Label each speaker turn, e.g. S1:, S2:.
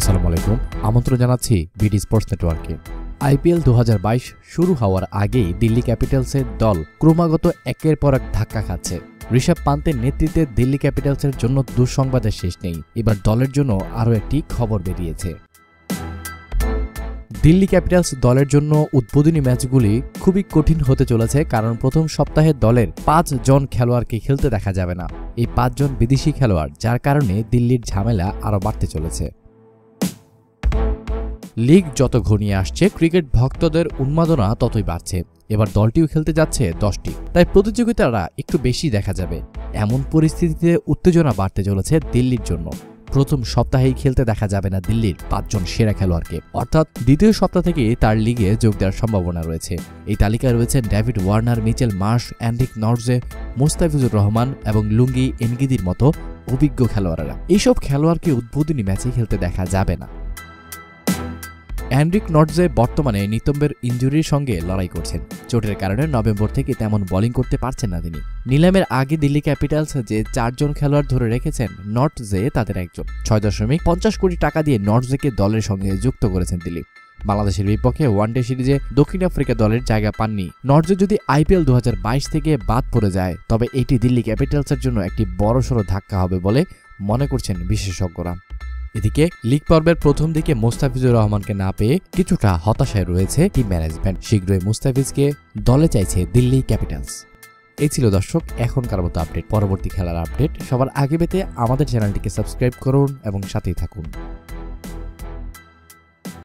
S1: আসসালামু আলাইকুম, আমন্ত্রণ জানাচ্ছি বিডি স্পোর্টস নেটওয়ার্কে। আইপিএল 2022 শুরু হওয়ার আগেই দিল্লি ক্যাপিটালসের দল ক্রমাগত একের পর এক ধাক্কা খাচ্ছে। ঋষভ পান্তের নেতৃত্বে দিল্লি ক্যাপিটালসের জন্য দুঃসংবাদের শেষ নেই। এবার দলের জন্য আরও একটি খবর বেরিয়েছে। দিল্লি ক্যাপিটালস দলের জন্য উদ্বোধনী ম্যাচগুলি খুবই কঠিন হতে চলেছে, কারণ প্রথম সপ্তাহে দলের 5 জন খেলোয়াড়কে খেলতে দেখা যাবে না। এই 5 জন বিদেশি খেলোয়াড়, যার কারণে দিল্লির ঝামেলা আরও বাড়তে চলেছে। লিগ যত ঘনিয়ে আসছে, ক্রিকেট ভক্তদের উন্মাদনা ততই বাড়ছে। এবার দলটিও খেলতে যাচ্ছে 10টি, তাই প্রতিযোগিতাটা একটু বেশি দেখা যাবে। এমন পরিস্থিতিতে উত্তেজনা বাড়তে চলেছে দিল্লির জন্য। প্রথম সপ্তাহেই খেলতে দেখা যাবে না দিল্লির 5 জন সেরা খেলোয়াড়কে, অর্থাৎ দ্বিতীয় সপ্তাহ থেকে তার লিগে যোগ দেওয়ার সম্ভাবনা রয়েছে। এই তালিকায় রয়েছেন David Warner, Mitchell Marsh, Anrich Nortje, Mustafizur Rahman এবং লুঙ্গি এনগিদির মতো অভিজ্ঞ খেলোয়াড়েরা। এইসব খেলোয়াড়কে উদ্বোধনী ম্যাচে খেলতে দেখা যাবে না। অ্যান্ড্রিক নর্জে বর্তমানে নিতম্বের ইনজুরির সঙ্গে লড়াই করছেন। চোটের কারণে নভেম্বর থেকে তেমন বোলিং করতে পারছেন না তিনি। নিলামের আগে দিল্লি ক্যাপিটালস যে 4 জন খেলোয়াড় ধরে রেখেছেন, নর্জে তাদের একজন। 6.50 কোটি টাকা দিয়ে নর্জেকে দলের সঙ্গে যুক্ত করেছেন দিল্লি। বাংলাদেশের বিপক্ষে ওয়ানডে সিরিজে দক্ষিণ আফ্রিকা দলের জায়গা পাননি। নর্জে যদি আইপিএল 2022 থেকে বাদ পড়ে যায়, তবে এটি দিল্লি ক্যাপিটালসের জন্য একটি বড়সড় ধাক্কা হবে বলে মনে করছেন বিশেষজ্ঞরা। এদিকে লিগ পর্বের প্রথম দিকে মুস্তাফিজুর রহমানকে না পেয়ে কিছুটা হতাশায় রয়েছে টিম ম্যানেজমেন্ট। শীঘ্রই মুস্তাফিজকে দলে চাইছে দিল্লি ক্যাপিটালস। এই ছিল দর্শক এখনকার মতো আপডেট। পরবর্তী খেলার আপডেট সবার আগে পেতে আমাদের চ্যানেলটিকে সাবস্ক্রাইব করুন এবং সাথেই থাকুন।